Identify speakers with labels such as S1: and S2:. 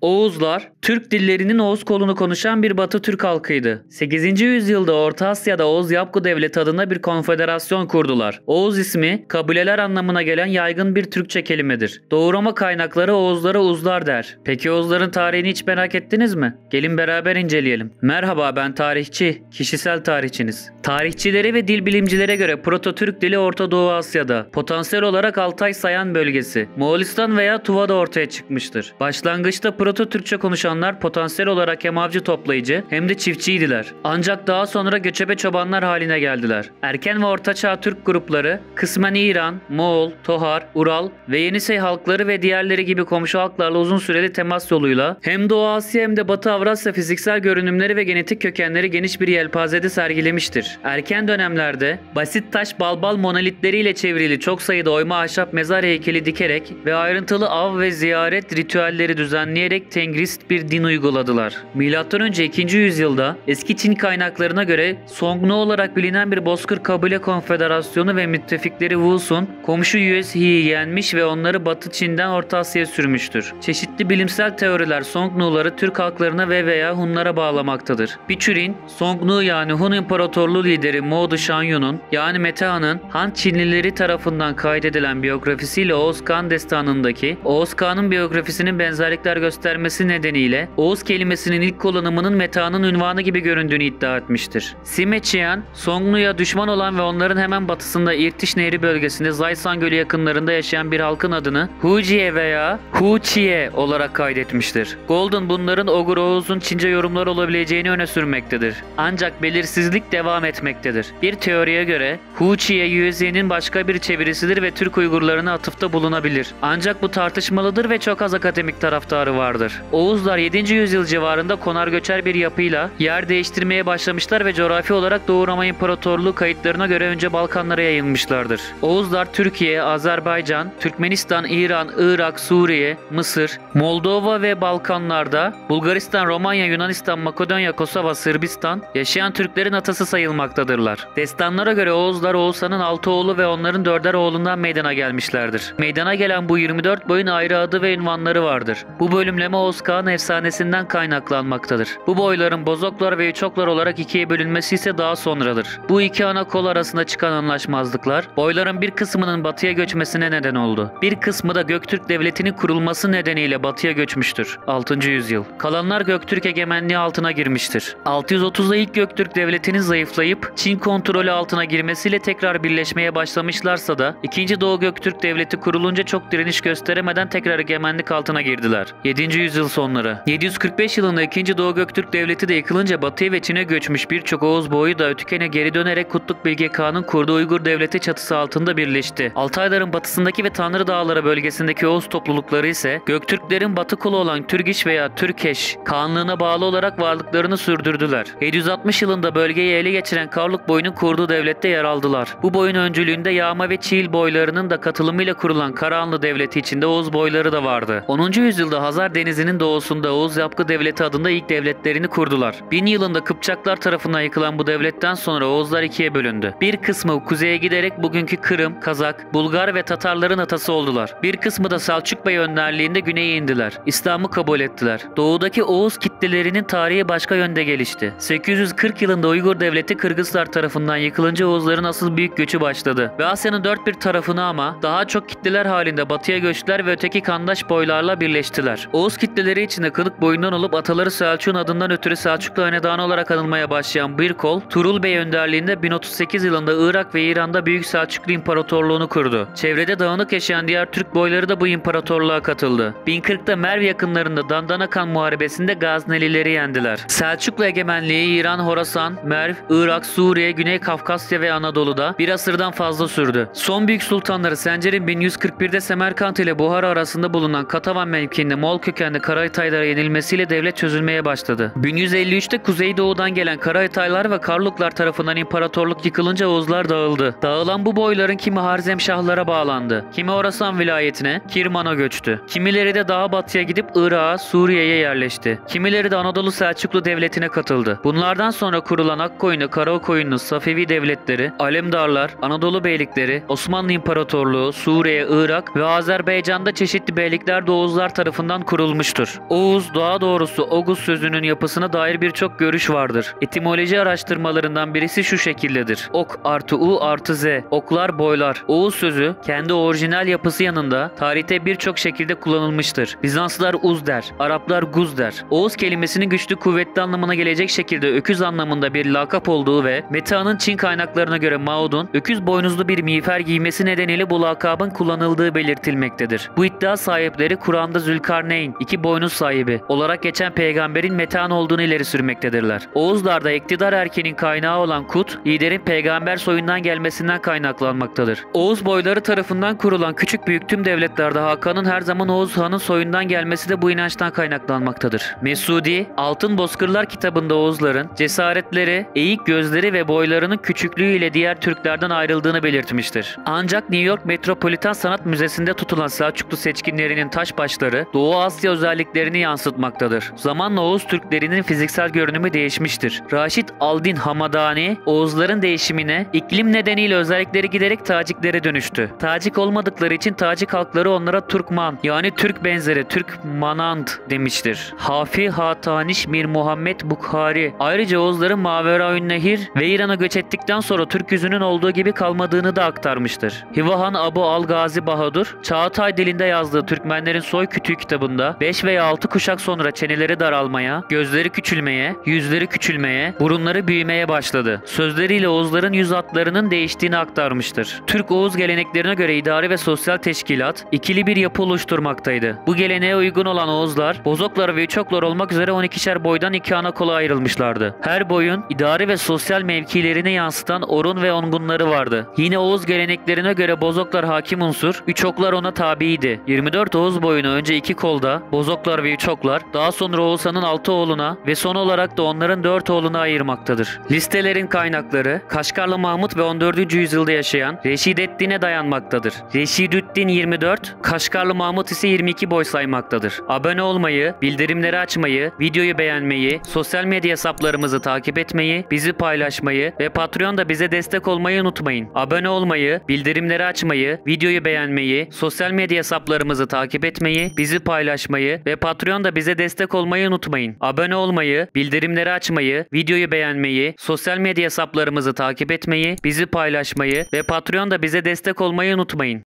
S1: Oğuzlar, Türk dillerinin Oğuz kolunu konuşan bir Batı Türk halkıydı. 8. yüzyılda Orta Asya'da Oğuz Yapgu Devleti adına bir konfederasyon kurdular. Oğuz ismi, kabileler anlamına gelen yaygın bir Türkçe kelimedir. Doğu Roma kaynakları Oğuzlara Uzlar der. Peki Oğuzların tarihini hiç merak ettiniz mi? Gelin beraber inceleyelim. Merhaba, ben tarihçi, kişisel tarihçiniz. Tarihçilere ve dil bilimcilere göre Proto-Türk dili Orta Doğu Asya'da, potansiyel olarak Altay Sayan bölgesi, Moğolistan veya Tuva'da ortaya çıkmıştır. Başlangıçta Proto-Türkçe konuşanlar potansiyel olarak hem avcı toplayıcı hem de çiftçiydiler. Ancak daha sonra göçebe çobanlar haline geldiler. Erken ve Orta Çağ Türk grupları kısmen İran, Moğol, Tohar, Ural ve Yenisey halkları ve diğerleri gibi komşu halklarla uzun süreli temas yoluyla hem Doğu Asya hem de Batı Avrasya fiziksel görünümleri ve genetik kökenleri geniş bir yelpazede sergilemiştir. Erken dönemlerde basit taş balbal monolitleriyle çevrili çok sayıda oyma ahşap mezar heykeli dikerek ve ayrıntılı av ve ziyaret ritüelleri düzenleyerek tengrist bir din uyguladılar. M.Ö. 2. yüzyılda eski Çin kaynaklarına göre Songnu olarak bilinen bir Bozkır Kabile Konfederasyonu ve müttefikleri Wusun komşu Yuezhi'yi yenmiş ve onları Batı Çin'den Orta Asya'ya sürmüştür. Çeşitli bilimsel teoriler Songnuları Türk halklarına ve veya Hunlara bağlamaktadır. Biçurin, Songnu yani Hun İmparatorluğu lideri Mo Dışanyu'nun yani Metehan'ın Han Çinlileri tarafından kaydedilen biyografisiyle Oğuz Kağan destanındaki Oğuz Kağan'ın biyografisinin benzerlikler göstermesi nedeniyle Oğuz kelimesinin ilk kullanımının Metehan'ın unvanı gibi göründüğünü iddia etmiştir. Sime Qian, Songnu'ya düşman olan ve onların hemen batısında İrtiş Nehri bölgesinde Zaysan Gölü yakınlarında yaşayan bir halkın adını Hujie veya Huchie olarak kaydetmiştir. Golden bunların Ogur Oğuz'un Çince yorumları olabileceğini öne sürmektedir. Ancak belirsizlik devam etmektedir. Bir teoriye göre Huchie Yuezhi'nin başka bir çevirisidir ve Türk Uygurlarına atıfta bulunabilir. Ancak bu tartışmalıdır ve çok az akademik taraftarı vardır. Oğuzlar 7. yüzyıl civarında konar göçer bir yapıyla yer değiştirmeye başlamışlar ve coğrafi olarak Doğu Roma İmparatorluğu kayıtlarına göre önce Balkanlara yayılmışlardır. Oğuzlar Türkiye, Azerbaycan, Türkmenistan, İran, Irak, Suriye, Mısır, Moldova ve Balkanlarda, Bulgaristan, Romanya, Yunanistan, Makedonya, Kosova, Sırbistan yaşayan Türklerin atası sayılmaktadırlar. Destanlara göre Oğuzlar Oğuzhan'ın 6 oğlu ve onların 4'er oğlundan meydana gelmişlerdir. Meydana gelen bu 24 boyun ayrı adı ve ünvanları vardır. Bu bölümleme Oğuz Kağan efsanesinden kaynaklanmaktadır. Bu boyların Bozoklar ve Üçoklar olarak ikiye bölünmesi ise daha sonradır. Bu iki ana kol arasında çıkan anlaşmazlıklar boyların bir kısmının batıya göçmesine neden oldu. Bir kısmı da Göktürk Devleti'nin kurulması nedeniyle batıya göçmüştür. 6. yüzyıl. Kalanlar Göktürk egemenliği altına girmiştir. 630'da ilk Göktürk Devleti'nin zayıflayıp Çin kontrolü altına girmesiyle tekrar birleşmeye başlamışlarsa da 2. Doğu Göktürk Devleti kurulunca çok direniş gösteremeden tekrar egemenlik altına girdiler. 7. yüzyıl sonları. 745 yılında 2. Doğu Göktürk Devleti de yıkılınca batıya ve Çin'e göçmüş birçok Oğuz boyu da Ötüken'e geri dönerek Kutluk Bilge Kağan'ın kurduğu Uygur Devleti çatısı altında birleşti. Altayların batısındaki ve Tanrı Dağları bölgesindeki Oğuz toplulukları ise Göktürklerin batı kolu olan Türgiş veya Türkeş Kağanlığına bağlı olarak varlıklarını sürdürdüler. 760 yılında bölgeyi ele geçiren Karluk boyunun kurduğu devlette yer aldılar. Bu boyun öncülüğünde Yağma ve Çiğil boylarının da katılımıyla kurulan Karahanlı Devleti içinde Oğuz boyları da vardı. 10. yüzyılda Hazar Denizi'nin doğusunda Oğuz Yapgı Devleti adında ilk devletlerini kurdular. 1000 yılında Kıpçaklar tarafından yıkılan bu devletten sonra Oğuzlar ikiye bölündü. Bir kısmı kuzeye giderek bugünkü Kırım, Kazak, Bulgar ve Tatarların atası oldular. Bir kısmı da Selçuk Bey önderliğinde güneye indiler. İslam'ı kabul ettiler. Doğudaki Oğuz kitlelerinin tarihi başka yönde gelişti. 840 yılında Uygur Devleti Kırgızlar tarafından yıkılınca Oğuzların asıl büyük göçü başladı. Ve Asya'nın dört bir tarafını ama daha çok kitleler halinde batıya göçtüler ve öteki kandaş boylarla birleştiler. Oğuz kitleleri içinde Kılık boyundan olup ataları Selçuk'un adından ötürü Selçuklu Hanedanı olarak anılmaya başlayan bir kol, Turul Bey önderliğinde 1038 yılında Irak ve İran'da Büyük Selçuklu İmparatorluğunu kurdu. Çevrede dağınık yaşayan diğer Türk boyları da bu imparatorluğa katıldı. 1040'da Merv yakınlarında Dandanakan Muharebesi'nde Gaznelileri yendiler. Selçuklu egemenliği İran, Horasan, Merv, Irak, Suriye, Güney Kafkasya ve Anadolu'da bir asırdan fazla sürdü. Son büyük sultanları Sencer'in 1141'de Semerkant ile Buhara arasında bulunan Katavan mevkiinde Moğol kökenli Karahitaylara yenilmesiyle devlet çözülmeye başladı. 1153'te Kuzeydoğu'dan gelen Karahitaylar ve Karluklar tarafından imparatorluk yıkılınca Oğuzlar dağıldı. Dağılan bu boyların kimi Harzemşahlara bağlandı, kimi Horasan vilayetine, Kirman'a göçtü. Kimileri de daha batıya gidip Irak'a, Suriye'ye yerleşti. Kimileri de Anadolu Selçuklu Devleti'ne katıldı. Bunlardan sonra kurulan Akkoyunlu, Karakoyunlu, Safevi devletleri, Alemdarlar, Anadolu beylikleri, Osmanlı İmparatorluğu, Suriye, Irak ve Azerbaycan'da çeşitli beylikler de Oğuzlar tarafından kuruldu. kurulmuştur. Oğuz, daha doğrusu Oghuz sözünün yapısına dair birçok görüş vardır. Etimoloji araştırmalarından birisi şu şekildedir: Ok artı U artı Z, oklar boylar. Oğuz sözü kendi orijinal yapısı yanında tarihte birçok şekilde kullanılmıştır. Bizanslılar uz der, Araplar guz der. Oğuz kelimesinin güçlü kuvvetli anlamına gelecek şekilde öküz anlamında bir lakap olduğu ve Meta'nın Çin kaynaklarına göre Maud'un öküz boynuzlu bir miğfer giymesi nedeniyle bu lakabın kullanıldığı belirtilmektedir. Bu iddia sahipleri Kur'an'da Zülkarneyn, iki boynuz sahibi olarak geçen peygamberin Metehan olduğunu ileri sürmektedirler. Oğuzlarda iktidar erkeğinin kaynağı olan Kut, liderin peygamber soyundan gelmesinden kaynaklanmaktadır. Oğuz boyları tarafından kurulan küçük büyük tüm devletlerde Hakan'ın her zaman Oğuz Han'ın soyundan gelmesi de bu inançtan kaynaklanmaktadır. Mesudi, Altın Bozkırlar kitabında Oğuzların cesaretleri, eğik gözleri ve boylarının küçüklüğüyle diğer Türklerden ayrıldığını belirtmiştir. Ancak New York Metropolitan Sanat Müzesi'nde tutulan Selçuklu seçkinlerinin taş başları Doğu Asya özelliklerini yansıtmaktadır. Zamanla Oğuz Türklerinin fiziksel görünümü değişmiştir. Raşid Aldin Hamadani, Oğuzların değişimine iklim nedeniyle özellikleri giderek Taciklere dönüştü. Tacik olmadıkları için Tacik halkları onlara Turkman, yani Türk benzeri, Türk Manand demiştir. Hafi Hataniş Mir Muhammed Bukhari ayrıca Oğuzların Maveraün Nehir ve İran'a göç ettikten sonra Türk yüzünün olduğu gibi kalmadığını da aktarmıştır. Hivahan Abu Al-Gazi Bahadur, Çağatay dilinde yazdığı Türkmenlerin Soy Kütüğü kitabında 5 veya 6 kuşak sonra çeneleri daralmaya, gözleri küçülmeye, yüzleri küçülmeye, burunları büyümeye başladı. Sözleriyle Oğuzların yüz hatlarının değiştiğini aktarmıştır. Türk-Oğuz geleneklerine göre idari ve sosyal teşkilat ikili bir yapı oluşturmaktaydı. Bu geleneğe uygun olan Oğuzlar, Bozoklar ve Üçoklar olmak üzere 12'şer boydan iki ana kola ayrılmışlardı. Her boyun idari ve sosyal mevkilerini yansıtan orun ve ongunları vardı. Yine Oğuz geleneklerine göre Bozoklar hakim unsur, Üçoklar ona tabiydi. 24 Oğuz boyunu önce iki kolda, Bozoklar ve Üçoklar, daha sonra Oğuz Han'ın 6 oğluna ve son olarak da onların 4 oğluna ayırmaktadır. Listelerin kaynakları Kaşgarlı Mahmut ve 14. yüzyılda yaşayan Reşideddin'e dayanmaktadır. Reşidüddin 24, Kaşgarlı Mahmut ise 22 boy saymaktadır. Abone olmayı, bildirimleri açmayı, videoyu beğenmeyi, sosyal medya hesaplarımızı takip etmeyi, bizi paylaşmayı ve Patreon'da bize destek olmayı unutmayın. Abone olmayı, bildirimleri açmayı, videoyu beğenmeyi, sosyal medya hesaplarımızı takip etmeyi, bizi paylaşmayı ve Patreon'da bize destek olmayı unutmayın. Abone olmayı, bildirimleri açmayı, videoyu beğenmeyi, sosyal medya hesaplarımızı takip etmeyi, bizi paylaşmayı ve Patreon'da bize destek olmayı unutmayın.